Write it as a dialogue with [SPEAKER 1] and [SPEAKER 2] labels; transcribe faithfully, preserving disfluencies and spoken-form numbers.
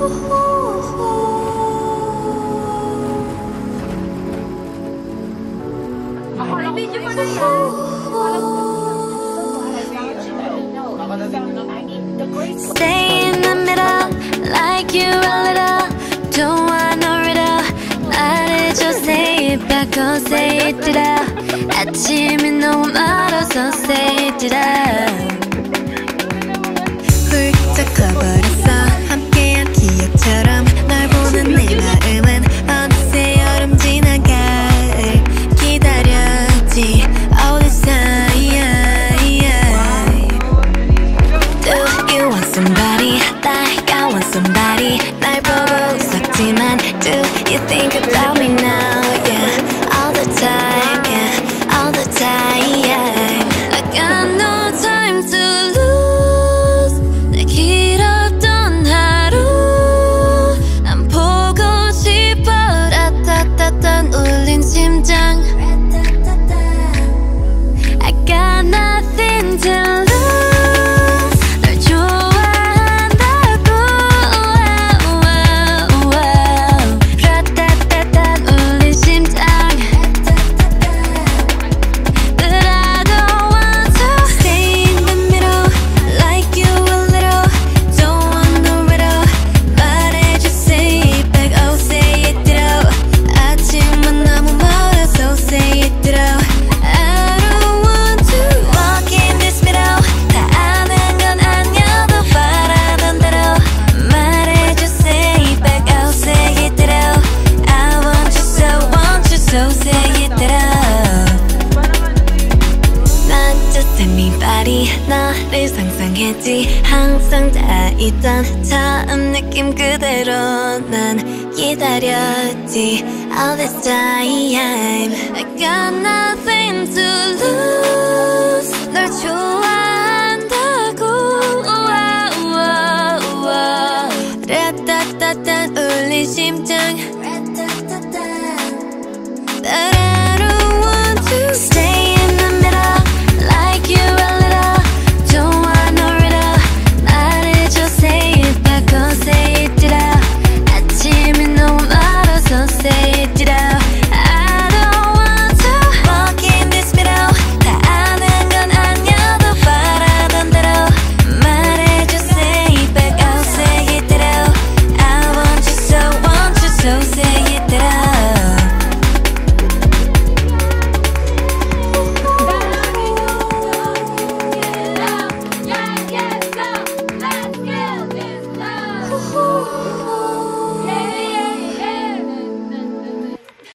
[SPEAKER 1] Stay in the middle, like you're a little. Don't want no riddle. 말해줘, say it back, oh say it ditto. 아침이 너무 멀어서 say it ditto.
[SPEAKER 2] 훌쩍 커버렸어 함께한 기억처럼 널 보는 내 마음은 어느새 여름 지나갈 기다렸지 all this time. Do you want somebody like I want somebody? 날 보고 웃었지만 do you think about me now? Yeah, all the time, yeah, all the time, yeah.
[SPEAKER 1] I got no time to lose. 내 길었던 하루 안 보고 싶어. 라따따따 울린 심장. I got nothing to lose. 널 좋아한다고. 라따따따 울린 심장. But I don't want to
[SPEAKER 2] Stay in the middle, like you a little. Don't want no riddle. 말해줘, say it back, oh say it ditto. 아침은 너무 멀어서 say it ditto. I don't want to walk in this middle. 다 아는 건 아니어도 바라던 대로. 말해줘, say it back, oh say it ditto. I want you so, want you so, say it ditto. Not just anybody. 너를 상상했지. 항상 다 있던 처음 느낌 그대로 난 기다렸지 all this time.
[SPEAKER 1] I got nothing to lose. 널 좋아한다고.
[SPEAKER 2] 라따따따 울린 심장.